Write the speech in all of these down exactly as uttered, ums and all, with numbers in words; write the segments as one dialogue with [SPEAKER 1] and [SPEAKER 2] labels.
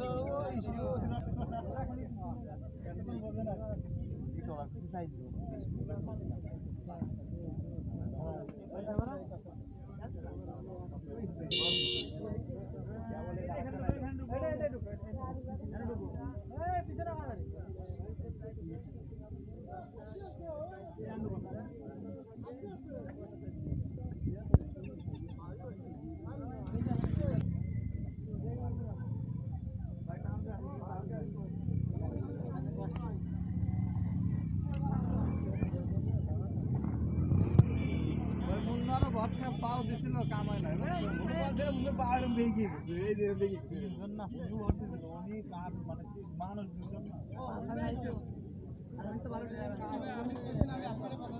[SPEAKER 1] पाव दिছিল কামাই নাই মুখে পাহাড় বেগি এই যে বেগি না শুধু হচ্ছে অনেক কাজ মানে মানুষ দুজন না আর আমি তো ভালো আমি আপনারে কথা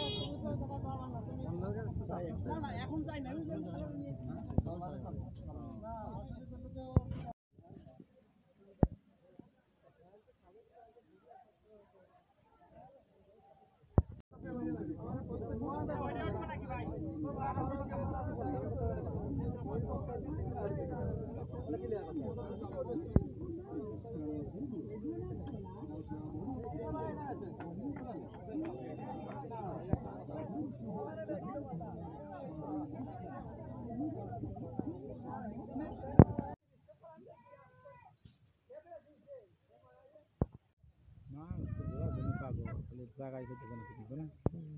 [SPEAKER 1] দিচ্ছি না না এখন যাই না জায়গায় খেতে কোনো কিছু না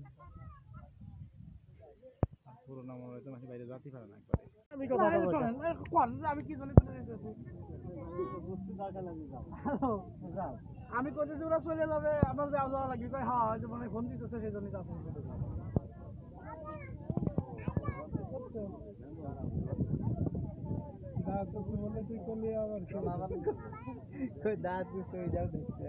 [SPEAKER 1] পুরোনো মনে হয় তো মাসি বাইরে যাতে পারে না একবারে আমি কথা বলছি কোন আমি কি জানি আমি কইতেছি ওরা চলে যাবে আমার যাওয়া যাওয়া লাগবে কই হ্যাঁ ওই যে মানে ফোন দিতেছে সেই জন্যই যাচ্ছে দাঁত তো বলে তুই করলি আবার কই দাঁত তুই সই যাও দেখতে